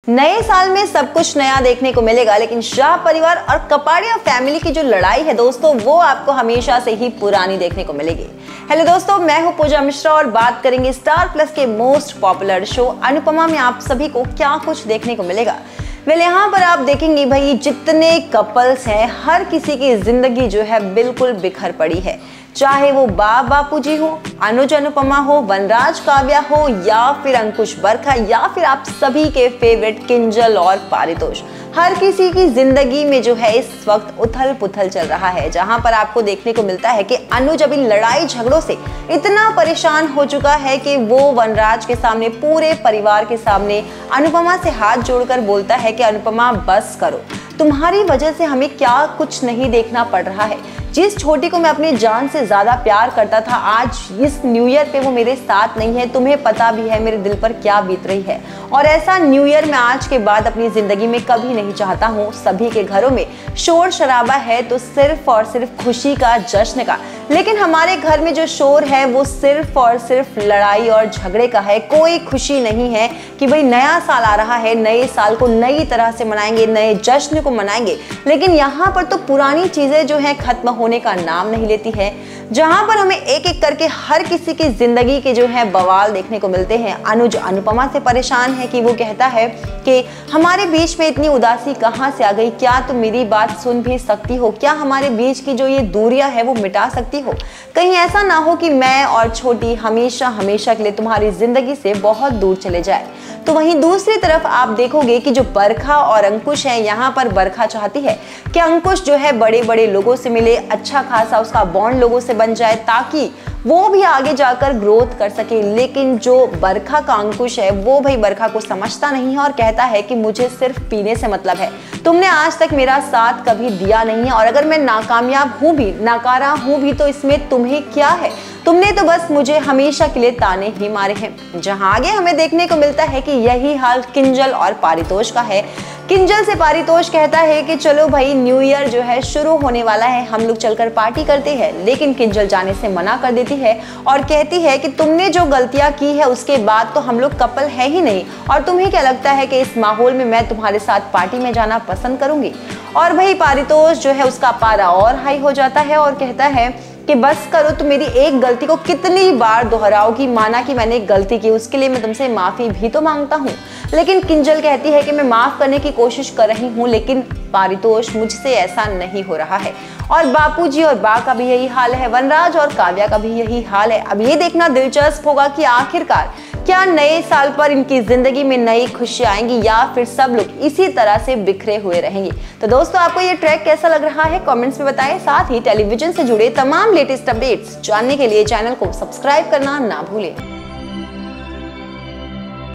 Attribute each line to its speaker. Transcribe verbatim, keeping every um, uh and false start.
Speaker 1: नए साल में सब कुछ नया देखने को मिलेगा, लेकिन शाह परिवार और कपाड़िया फैमिली की जो लड़ाई है दोस्तों, वो आपको हमेशा से ही पुरानी देखने को मिलेगी। हेलो दोस्तों, मैं हूं पूजा मिश्रा और बात करेंगे स्टार प्लस के मोस्ट पॉपुलर शो अनुपमा में आप सभी को क्या कुछ देखने को मिलेगा। वेल यहाँ पर आप देखेंगे भाई, जितने कपल्स हैं हर किसी की जिंदगी जो है बिल्कुल बिखर पड़ी है। चाहे वो बा बापूजी हो, अनुज अनुपमा हो, वनराज काव्या हो, या फिर अंकुश बरखा, या फिर आप सभी के फेवरेट किंजल और पारितोष, हर किसी की जिंदगी में जो है इस वक्त उथल पुथल चल रहा है। जहां पर आपको देखने को मिलता है कि अनुज अभी लड़ाई झगड़ों से इतना परेशान हो चुका है कि वो वनराज के सामने, पूरे परिवार के सामने अनुपमा से हाथ जोड़कर बोलता है कि अनुपमा बस करो, तुम्हारी वजह से हमें क्या कुछ नहीं देखना पड़ रहा है। जिस छोटी को मैं अपनी जान से ज्यादा प्यार करता था, आज इस न्यू ईयर पे वो मेरे साथ नहीं है। तुम्हें पता भी है मेरे दिल पर क्या बीत रही है, और ऐसा न्यू ईयर मैं आज के बाद अपनी जिंदगी में कभी नहीं चाहता हूँ। सभी के घरों में शोर शराबा है तो सिर्फ और सिर्फ खुशी का, जश्न का, लेकिन हमारे घर में जो शोर है वो सिर्फ और सिर्फ लड़ाई और झगड़े का है। कोई खुशी नहीं है कि भाई नया साल आ रहा है, नए साल को नई तरह से मनाएंगे, नए जश्न को मनाएंगे, लेकिन यहाँ पर तो पुरानी चीजें जो है खत्म होने का नाम नहीं लेती है। जहां पर हमें एक एक करके हर किसी की जिंदगी के जो है बवाल देखने को मिलते हैं। अनुज अनुपमा से परेशान है कि वो कहता है कि हमारे बीच में इतनी उदासी कहां से आ गई, क्या तुम मेरी बात सुन भी सकती हो, क्या हमारे बीच की जो ये दूरियां है वो मिटा सकती हो, कहीं ऐसा ना हो कि मैं और छोटी हमेशा हमेशा के लिए तुम्हारी जिंदगी से बहुत दूर चले जाए। तो वहीं दूसरी तरफ आप देखोगे कि जो बरखा और अंकुश है, यहाँ पर बरखा चाहती है कि अंकुश जो है बड़े बड़े लोगों से मिले, अच्छा खासा उसका बॉन्ड लोगों से बन जाए ताकि वो भी आगे जाकर ग्रोथ कर सके। लेकिन जो बरखा का अंकुश है वो भाई बरखा को समझता नहीं है और कहता है कि मुझे सिर्फ पीने से मतलब है, तुमने आज तक मेरा साथ कभी दिया नहीं है, और अगर मैं नाकामयाब हूं भी, नाकारा हूं भी, तो इसमें तुम्हें क्या है, तुमने तो बस मुझे हमेशा के लिए ताने ही मारे हैं। जहां आगे हमें देखने को मिलता है कि यही हाल किंजल और पारितोष का है। किंजल से पारितोष कहता है कि चलो भाई न्यू ईयर जो है शुरू होने वाला है, हम लोग चलकर पार्टी करते हैं, लेकिन किंजल जाने से मना कर देती है और कहती है कि तुमने जो गलतियां की है उसके बाद तो हम लोग कपल है ही नहीं, और तुम्हें क्या लगता है कि इस माहौल में मैं तुम्हारे साथ पार्टी में जाना पसंद करूंगी। और भाई पारितोष जो है उसका पारा और हाई हो जाता है और कहता है कि बस करो, तुम मेरी एक गलती को कितनी बार दोहराओगी, माना कि मैंने एक गलती की, उसके लिए मैं तुमसे माफी भी तो मांगता हूँ। लेकिन किंजल कहती है कि मैं माफ करने की कोशिश कर रही हूँ, लेकिन पारितोष मुझसे ऐसा नहीं हो रहा है। और बापूजी और बा का भी यही हाल है, वनराज और काव्या का भी यही हाल है। अब ये देखना दिलचस्प होगा कि आखिरकार क्या नए साल पर इनकी जिंदगी में नई खुशियां आएंगी या फिर सब लोग इसी तरह से बिखरे हुए रहेंगे। तो दोस्तों, आपको ये ट्रैक कैसा लग रहा है कमेंट्स में बताएं। साथ ही टेलीविजन से जुड़े तमाम लेटेस्ट अपडेट्स जानने के लिए चैनल को सब्सक्राइब करना ना भूलें।